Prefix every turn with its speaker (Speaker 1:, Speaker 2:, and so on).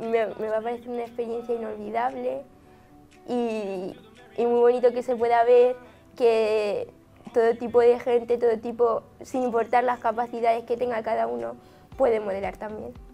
Speaker 1: me va a parecer una experiencia inolvidable y muy bonito que se pueda ver que todo tipo de gente, todo tipo, sin importar las capacidades que tenga cada uno, puede modelar también.